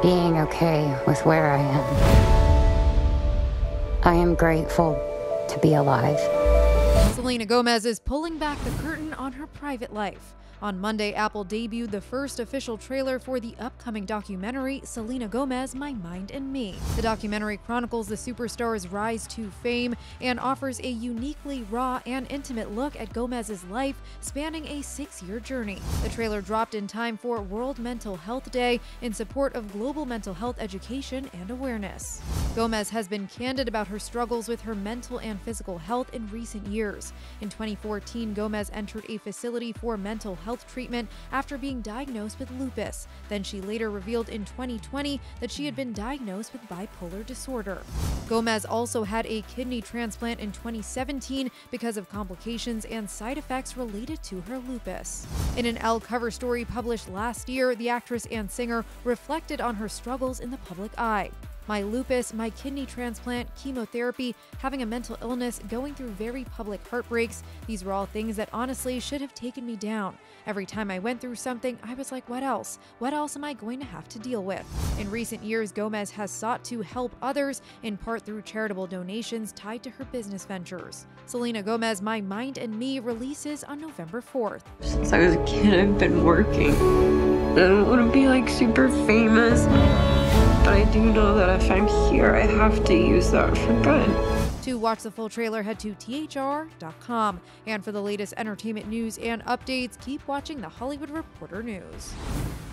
being okay with where I am. I am grateful to be alive. Selena Gomez is pulling back the curtain on her private life. On Monday, Apple debuted the first official trailer for the upcoming documentary, Selena Gomez, My Mind and Me. The documentary chronicles the superstar's rise to fame and offers a uniquely raw and intimate look at Gomez's life, spanning a 6-year journey. The trailer dropped in time for World Mental Health Day in support of global mental health education and awareness. Gomez has been candid about her struggles with her mental and physical health in recent years. In 2014, Gomez entered a facility for mental health treatment after being diagnosed with lupus. Then she later revealed in 2020 that she had been diagnosed with bipolar disorder. Gomez also had a kidney transplant in 2017 because of complications and side effects related to her lupus. In an Elle cover story published last year, the actress and singer reflected on her struggles in the public eye. My lupus, my kidney transplant, chemotherapy, having a mental illness, going through very public heartbreaks. These were all things that honestly should have taken me down. Every time I went through something, I was like, what else? What else am I going to have to deal with? In recent years, Gomez has sought to help others, in part through charitable donations tied to her business ventures. Selena Gomez, My Mind and Me releases on November 4th. Since I was a kid, I've been working. I don't want to be like super famous. But I do know that if I'm here, I have to use that for good. To watch the full trailer, head to THR.com. And for the latest entertainment news and updates, keep watching the Hollywood Reporter News.